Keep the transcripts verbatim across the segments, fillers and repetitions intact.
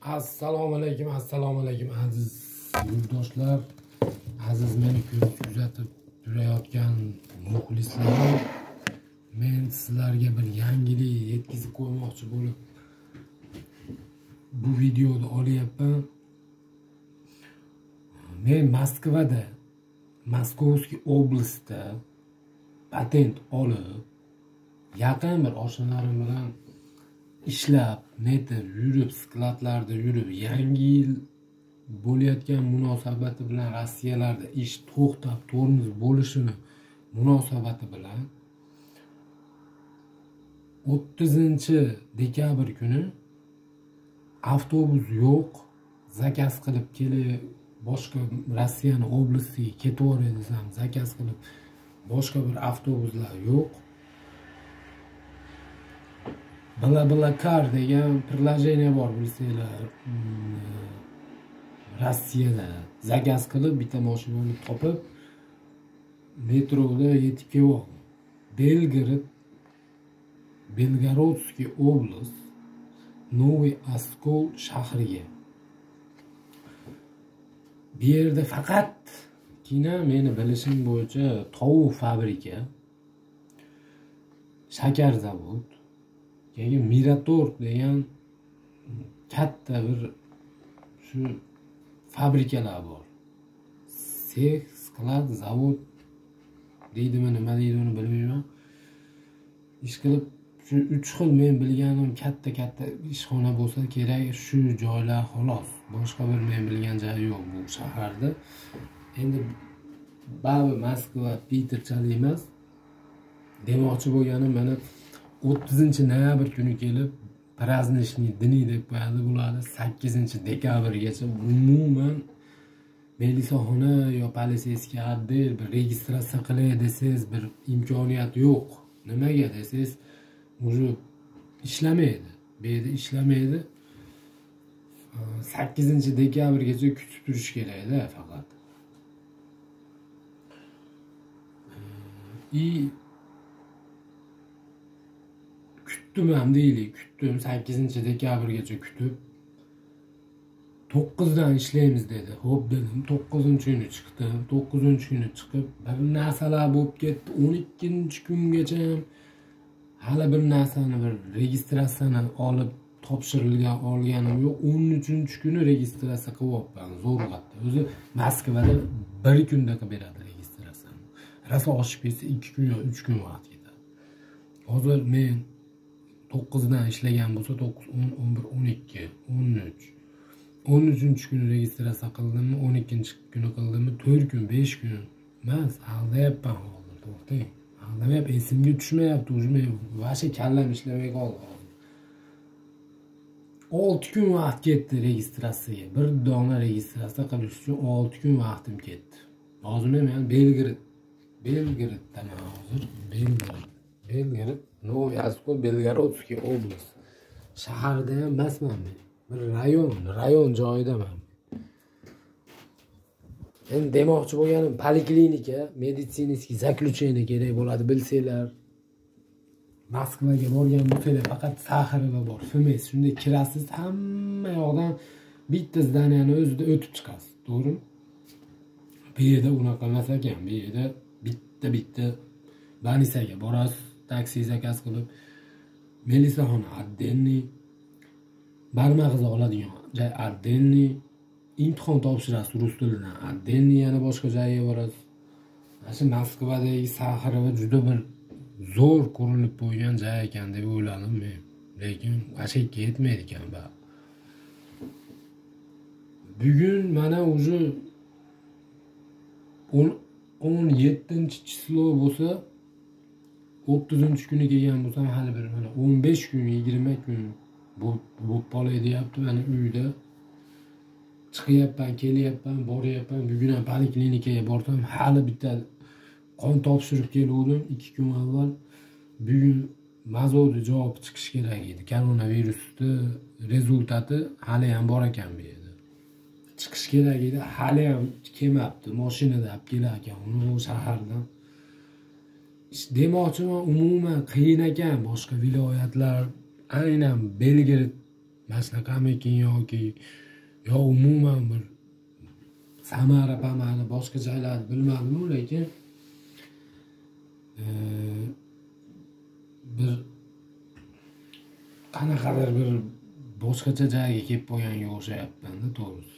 Assalomu alaykum, assalomu alaykum aziz yurtdoshlar, aziz meni ko'rib kuzatib turayotgan muxlislarim. Men sizlarga bir yangilik yetkazib qo'ymoqchi bo'lib bu videoni olyapman. Men Moskvada, Moskovskiy oblastda patent olib, yaqin bir oshnalar bilan ishlab, netib, yurib, skladlarda yurib, yangi yil bo'layotgan munosabati bilan Rossiyalarda ish to'xtab, tormoz bo'lishini munosabati bilan o'ttizinchi dekabr kuni avtobus yo'q, zakaz qilib kelib, boshqa Rossiyani oblastiga ketib o'ray desam, zakaz qilib, boshqa bir avtobuslar yo'q. BlaBlaCar degan priложение bor, bilsanglar, Rossiyada zakaz qilib bitta mashinani topib metroda yetib kelyapman. Belgorod, Belgorodskiy oblast, Novoy Oskol shahriga. Bu yerda faqat kina meni bilishim bo'yicha tovuq fabrika, shakar zavod, keyin Miratorg degan katta bir shu fabrikalar bor. Sex, sklad, zavod deydimi, nima deydi uni bilmayman. Ish qilib, shu uch xil men bilganim katta-katta ishxona bo'lsa kerak, shu joylar xolos. Boshqa bir men bilgan joy yo'q bu shaharda. Endi baribir Moskva, Peterchalik emas. Demoqchi bo'lganim, mana o'ttizinchi noyabr kuni kelib, праздничный dni deb qo'yadi bularni. sakkizinchi dekabrgacha umuman melisaxona yo politsiyskiy отдел bir registratsiya qilay desangiz bir imkoniyat yo'q. Nimaga desangiz, уже ishlamaydi. Bu yerda ishlamaydi. sakkizinchi dekabrgacha kutib turish kerak-da faqat. I kutdim ham deylik, kutdim sakkizinchi dekabrgacha kutib to'qqizdan ishlaymiz dedi. Xo'p dedim, to'qqizinchi kuni chiqdim. to'qqizinchi kuni chiqib, bir narsalar bo'lib ketdi. o'n ikkinchi kungacha hali bir narsani, bir registratsiyani olib topshirilgan olganim yo'q. o'n uchinchi kuni registratsiya qilyapman zo'rg'atda. O'zi Moskvada bir kunda qilib beradi registratsiyani. Rosa oshib ketsa ikki kun yo uch kun vaqt ketadi. Hozir men to'qqizdan ishlagan bo'lsa, to'qqiz, o'n, o'n bir, o'n ikki, o'n uch. o'n uchinchi kuni registratsiya qildimmi, o'n ikkinchi kuni qildimmi, to'rt kun, besh kun emas, aldayapman hozir, to'xtang. Aldamayapman, esimga tushmayapti, ujmay, vashe kallam ishlamay qoldi. olti kun vaqt ketdi registratsiyaga. Bir dona registratsiya qilish uchun olti kun vaqtim ketdi. Hozir men Belgorod, Belgoroddaman hozir, Belgorod. Belgorod, Novoy Oskol, Belgorodskiy oblast. Shaharda ham emasman men. Bir rayon, rayon joyidaman. Endi demoqchi bo'lganim, poliklinika, meditsinskiy zaключение kerak bo'ladi, bilsanglar. Moskvaga borgan bo'lsanglar, faqat Saxarova bor, Fmes. Shunda kirasiz, hamma yoqdan bitta zdaniyani o'zida o'tib chiqasiz, to'g'rimi? Bu yerda unaqa emas ekan. Bu yerda bitta-bitta banisaga borasiz, taksi zakaz qilib, melisaxona отдельный, barmoq oladigan joy отдельный, imtihon topshirasiz rus tilidan отдельный, yana boshqa joyga borasiz. Mana shu Moskvadagi Saxarova juda bir zo'r qurilib qo'ygan joy ekan deb o'yladim men. Lekin ashakka yetmaydi ekan bu. Bugun mana o'zi o'n yettinchi chislo bo'lsa, o'ttizinchi kuni kelgan bo'lsam, hali bir mana o'n besh kun, yigirma kun bo'lib qolay deyapti. Mana uyda chiqyapman, kelyapman, boryapman. Bugun ham poliklinikaga borsam, hali bitta qon topshirib kelgandim ikki kun avval. Bugun mazodi javob chiqish kerak edi. Koronavirusni rezultati hali ham bor ekan bu yerda. Chiqish kerak edi, hali ham kelmabdi. Mashinada olib kelar ekan uni shahardan. Demoqchiman, umuman qiyin ekan boshqa viloyatlar, aynan Belgorod mashlaqamikin yoki yo umuman bir Samara pamani boshqa joylarni bilmadim, lekin bir qanaqadir bir boshqacha joyga kelib qolganga o'xshayapman-da, to'g'risi.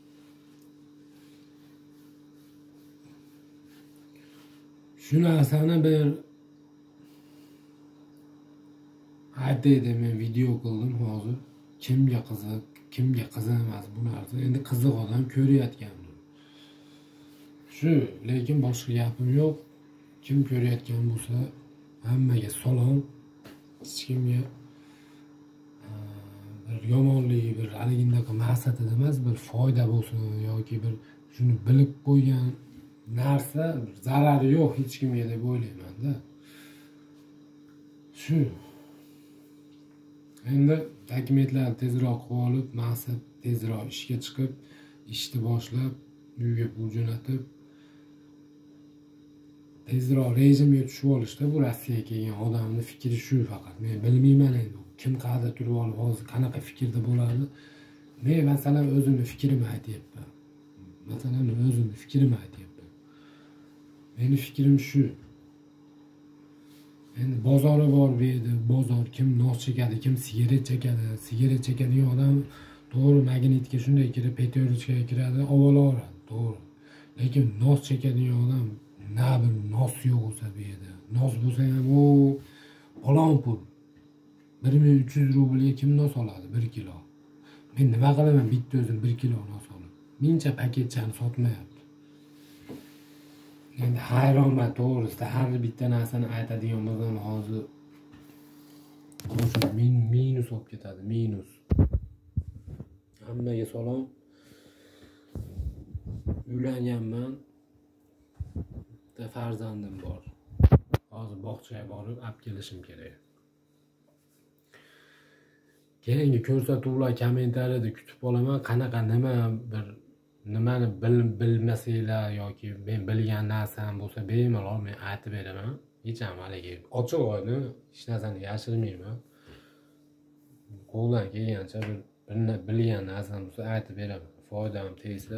Shu narsani bir aytay deb men video qildim hozir. Kimga qiziq, kimga qiziq emas bu narsa. Endi qiziq odam ko'rayotgandir. Shu, lekin boshqa gapim yo'q. Kim ko'rayotgan bo'lsa, hammaga salom. Hech kimga bir yomonligi, bir haligindaqa maqsadida emas, bir foyda bo'lsin yoki bir shuni bilib qo'ygan narsa, bir zarari yo'q hech kimga deb o'ylayman-da. Shu. Endi dokumentlarni tezroq qilib olib, maqsad tezroq ishga chiqib, ishni boshlab, uyga pul jo'natib, tezroq rejimga tushib olishda bu Rossiyaga kelgan odamning fikri shu faqat. Men bilmayman endi kim qayerda turib olib hozir qanaqa fikrda bo'ladi. Men masalan o'zimning fikrimni aytyapman. Masalan o'zimning fikrimni aytyapman. Meni fikrim shu. Endi bozori bor bu yerda, bozor kim nos chekadi, kim sigaret chekadi. Sigaret chekadigan odam to'g'ri magnitga shunday kirib, petrolchikaga kiradi, ovolaveradi, to'g'ri. Lekin nos chekadigan odam na bir nos yo'q bo'lsa bu yerda. Nos bo'lsa ham u falon pul. bir ming uch yuz rublga kim nos oladi bir kilo? Men nima qilaman bitta o'zim bir kilo nos olib? Mingcha paketchani sotmayapti. Endi hayronman to'g'risida, har bitta narsani aytadigan bo'lsam hozir o'sha minus olib ketadi, minus. Hammaga salom. Uylanganman. Bitta farzandim bor. Hozir bog'chaga borib olib kelishim kerak. Keyingi ko'rsatuvlar kommentariyada kutib qolaman. Qanaqa nima bir nimani bil, bilmasanglar yoki men bilgan narsam bo'lsa bemalol men aytib beraman. Hech ham haligi ochiq oyni hech narsani yashirmayman. Qo'ldan kelgancha bir, bir bilgan narsam bo'lsa aytib beraman. Foydam tegsa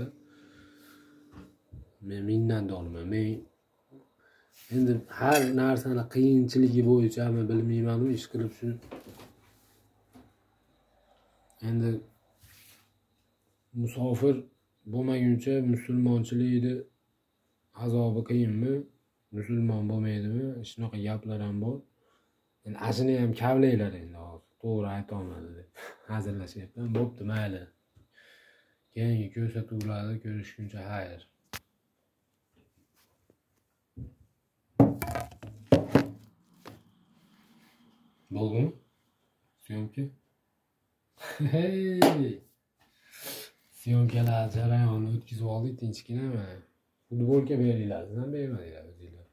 men minnatdorman. Men endi har narsani qiyinchiligi bo'yicha men bilmayman-ku, ish qilib shu. Endi musofir bo'lmaguncha musulmonchilikni azobi qiyinmi? Musulmon bo'lmaydimi? Shunaqa gaplar ham bor. Endi ashuni ham kavlaylar endi hozir. To'g'ri ayta olmadi deb hazillashyapman. Bo'pti, mayli. Keyingi ko'rsatuvlarda ko'rishguncha xayr. Bo'ldimi? Syomka? Hey! Syomkalar jarayonni o'tkazib oldik, tinchgina. Futbolka beringlar, sizdan bermadinglar o'zinglar.